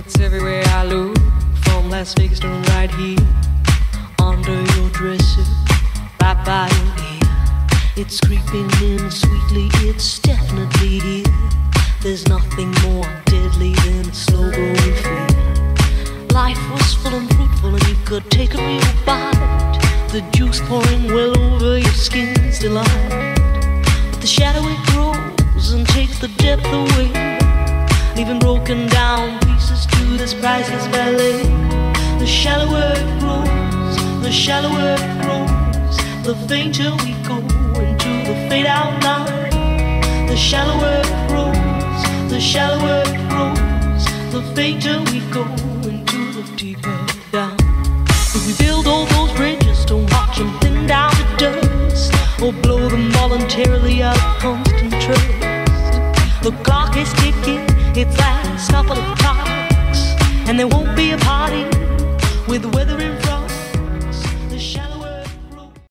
It's everywhere I look, from Las Vegas to right here, under your dresser, right by your ear. It's creeping in sweetly, it's definitely here. There's nothing more deadly than a slow-growing fear. Life was full and fruitful and you could take a real bite. The juice pouring well over your skin's delight. But the shadow it grows and takes the depth away, leaving broken down pieces to this priceless ballet. The shallower it grows, the shallower it grows, the fainter we go into the fade out line. The shallower it grows, the shallower it grows, the fainter we go into the deeper down. If we build all those bridges, don't watch them thin down to dust, or blow them voluntarily out of constant trust. The clock is ticking, its last couple of clocks, and there won't be a party with the weather in front.